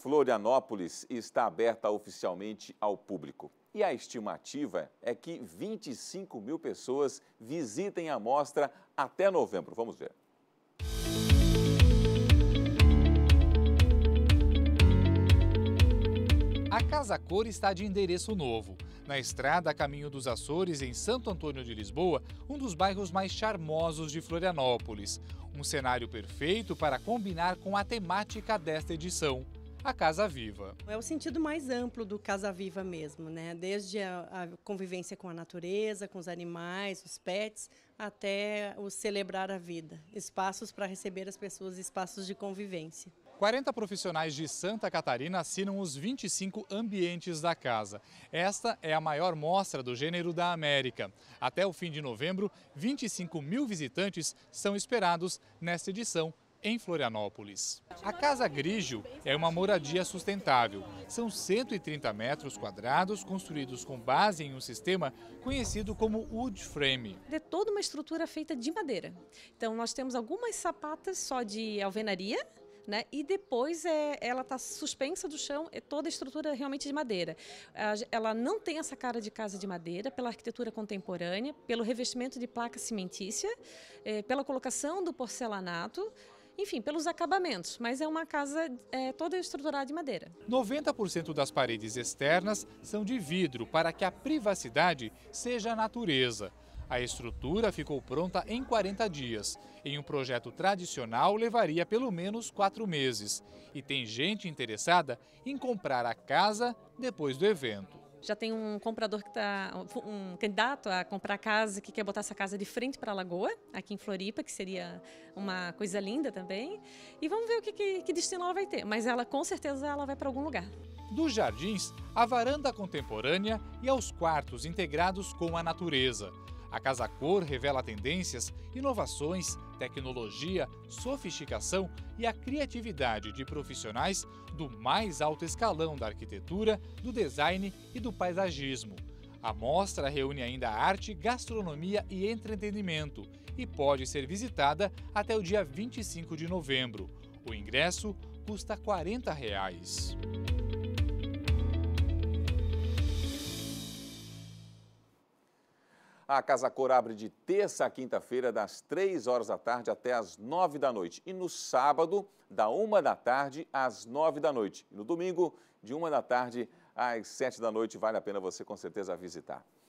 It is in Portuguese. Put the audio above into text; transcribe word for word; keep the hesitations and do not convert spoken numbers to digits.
Florianópolis está aberta oficialmente ao público. E a estimativa é que vinte e cinco mil pessoas visitem a mostra até novembro. Vamos ver. A Casa Cor está de endereço novo. Na estrada a caminho dos Açores, em Santo Antônio de Lisboa, um dos bairros mais charmosos de Florianópolis. Um cenário perfeito para combinar com a temática desta edição, a Casa Viva. É o sentido mais amplo do Casa Viva mesmo, né? Desde a, a convivência com a natureza, com os animais, os pets, até o celebrar a vida. Espaços para receber as pessoas, espaços de convivência. quarenta profissionais de Santa Catarina assinam os vinte e cinco ambientes da casa. Esta é a maior mostra do gênero da América. Até o fim de novembro, vinte e cinco mil visitantes são esperados nesta edição em Florianópolis. A Casa Grigio é uma moradia sustentável. São cento e trinta metros quadrados construídos com base em um sistema conhecido como wood frame. É toda uma estrutura feita de madeira. Então nós temos algumas sapatas só de alvenaria, né? E depois é, ela está suspensa do chão, é toda a estrutura realmente de madeira. Ela não tem essa cara de casa de madeira, pela arquitetura contemporânea, pelo revestimento de placa cimentícia, é, pela colocação do porcelanato, enfim, pelos acabamentos, mas é uma casa é, toda estruturada de madeira. noventa por cento das paredes externas são de vidro para que a privacidade seja a natureza. A estrutura ficou pronta em quarenta dias. Em um projeto tradicional, levaria pelo menos quatro meses. E tem gente interessada em comprar a casa depois do evento. Já tem um comprador que está, um candidato a comprar a casa, que quer botar essa casa de frente para a lagoa, aqui em Floripa, que seria uma coisa linda também. E vamos ver o que, que, que destino ela vai ter. Mas ela, com certeza, ela vai para algum lugar. Dos jardins, à varanda contemporânea e aos quartos integrados com a natureza. A Casa Cor revela tendências, inovações, tecnologia, sofisticação e a criatividade de profissionais do mais alto escalão da arquitetura, do design e do paisagismo. A mostra reúne ainda arte, gastronomia e entretenimento e pode ser visitada até o dia vinte e cinco de novembro. O ingresso custa quarenta reais. A Casa Cor abre de terça a quinta-feira, das três horas da tarde até as nove da noite. E no sábado, da uma da tarde às nove da noite. E no domingo, de uma da tarde às sete da noite. Vale a pena você, com certeza, visitar.